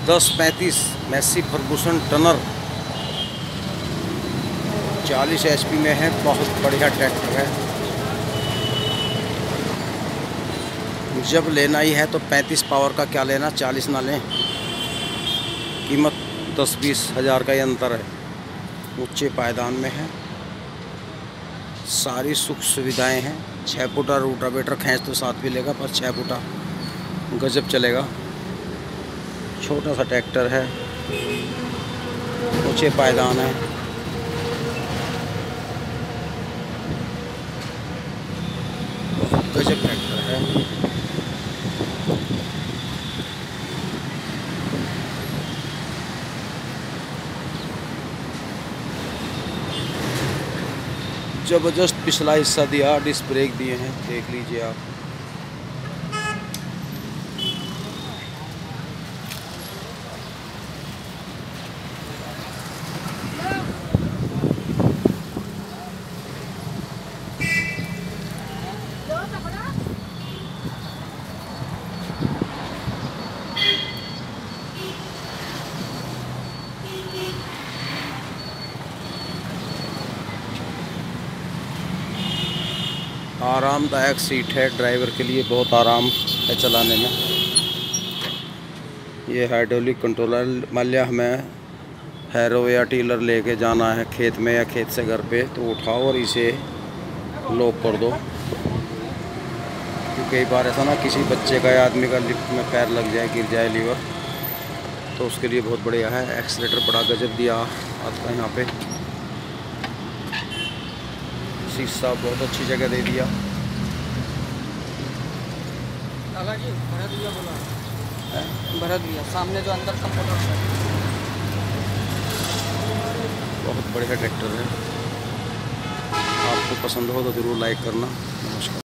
1035 Massey Ferguson टनर 40 HP में है। बहुत बढ़िया ट्रैक्टर है। जब लेना ही है तो 35 पावर का क्या लेना, 40 ना लें। कीमत 10-20 हज़ार का ही अंतर है। ऊंचे पायदान में है, सारी सुख सुविधाएं हैं। 6 फुटा रोटावेटर खींच तो साथ भी लेगा, पर 6 फुटा गजब चलेगा। छोटा सा ट्रैक्टर है, ऊंचे पायदान है। गजब ट्रैक्टर है। जबरदस्त पिछला हिस्सा दिया, डिस्क ब्रेक दिए हैं, देख लीजिए आप। आरामदायक सीट है, ड्राइवर के लिए बहुत आराम है चलाने में। ये हाइड्रोलिक कंट्रोलर। मान लिया हमें हैरो या टीलर लेके जाना है खेत में या खेत से घर पे, तो उठाओ और इसे लॉक कर दो। क्योंकि कई बार ऐसा ना, किसी बच्चे का या आदमी का लिफ्ट में पैर लग जाए, गिर जाए लीवर, तो उसके लिए बहुत बढ़िया है। एक्सीलेटर बड़ा गजब दिया आपका यहाँ पे। शीशा बहुत अच्छी जगह दे दिया। भरत भैया सामने जो अंदर का मोटर है, बहुत बढ़िया ट्रैक्टर है। आपको पसंद हो तो ज़रूर लाइक करना। नमस्कार।